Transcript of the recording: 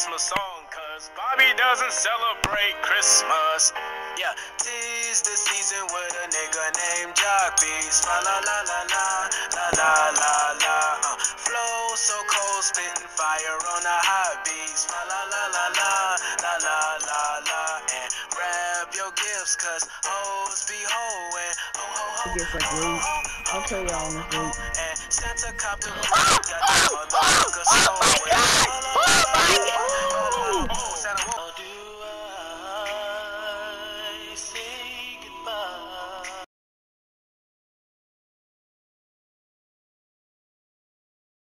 Christmas song, cause Bobby doesn't celebrate Christmas. Yeah, tis the season with a nigga named Jockbeast. Fa la la la la, la la la la. Flow so cold, spitting fire on the hot beats. Fa la la la la, la la la la. And grab your gifts, cause hoes be hoeing. Ho ho ho. It gets like late. I'll tell y'all in this week. And Santa cop the got the motherfucker stolen.